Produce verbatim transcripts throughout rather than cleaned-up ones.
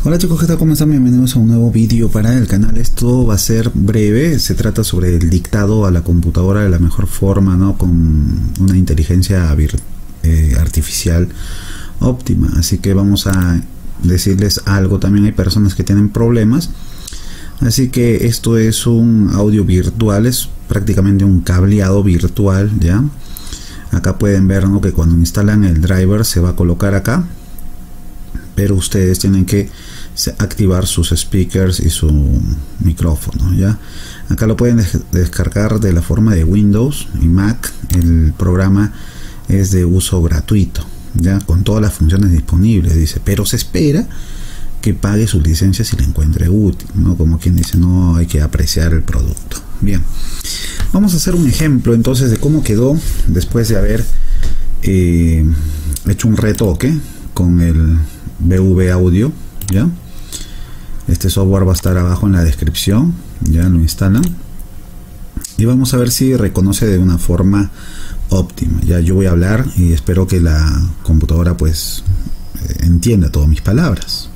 Hola chicos, ¿qué tal? ¿Cómo están? Bienvenidos a un nuevo vídeo para el canal. Esto va a ser breve, se trata sobre el dictado a la computadora de la mejor forma, ¿no? Con una inteligencia eh, artificial óptima. Así que vamos a decirles algo. También hay personas que tienen problemas. Así que esto es un audio virtual, es prácticamente un cableado virtual, ¿ya? Acá pueden ver, ¿no?, que cuando instalan el driver se va a colocar acá, pero ustedes tienen que activar sus speakers y su micrófono, ¿ya? Acá lo pueden descargar de la forma de Windows y Mac. El programa es de uso gratuito, ya, con todas las funciones disponibles, dice, pero se espera que pague su licencia si la encuentre útil, ¿no? Como quien dice, no hay que apreciar el producto. Bien, vamos a hacer un ejemplo entonces de cómo quedó después de haber eh, hecho un retoque con el V V Audio, ¿ya? Este software va a estar abajo en la descripción, ya lo instalan y vamos a ver si reconoce de una forma óptima. Ya yo voy a hablar y espero que la computadora pues entienda todas mis palabras.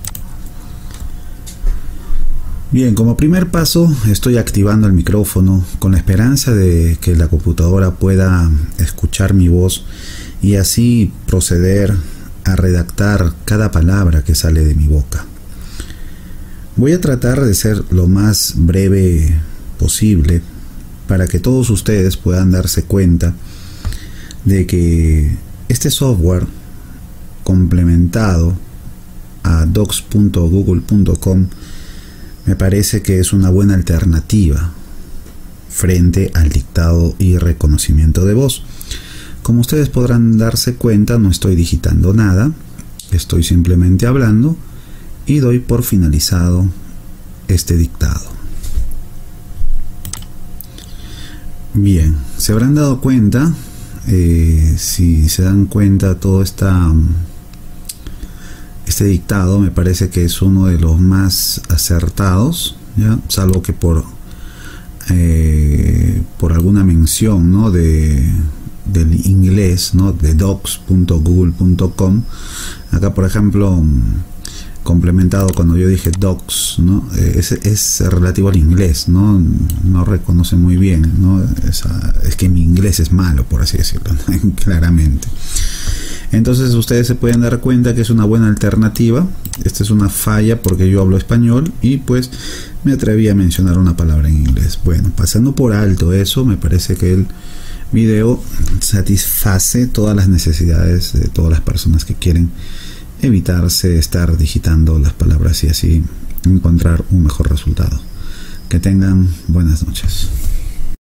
Bien, como primer paso estoy activando el micrófono con la esperanza de que la computadora pueda escuchar mi voz y así proceder a redactar cada palabra que sale de mi boca. Voy a tratar de ser lo más breve posible para que todos ustedes puedan darse cuenta de que este software complementado a docs punto google punto com me parece que es una buena alternativa frente al dictado y reconocimiento de voz. Como ustedes podrán darse cuenta, no estoy digitando nada, estoy simplemente hablando y doy por finalizado este dictado. Bien, se habrán dado cuenta, eh, si se dan cuenta, todo esta, este dictado me parece que es uno de los más acertados, ¿ya? Salvo que por, eh, por alguna mención, ¿no?, de del inglés, ¿no?, de docs punto google punto com. Acá, por ejemplo, complementado, cuando yo dije docs, ¿no?, es, es relativo al inglés, ¿no? No reconoce muy bien, ¿no? Esa, es que mi inglés es malo, por así decirlo, ¿no? Claramente. Entonces ustedes se pueden dar cuenta que es una buena alternativa. Esta es una falla porque yo hablo español y pues me atreví a mencionar una palabra en inglés. Bueno, pasando por alto eso, me parece que el video satisface todas las necesidades de todas las personas que quieren evitarse estar digitando las palabras y así encontrar un mejor resultado. Que tengan buenas noches.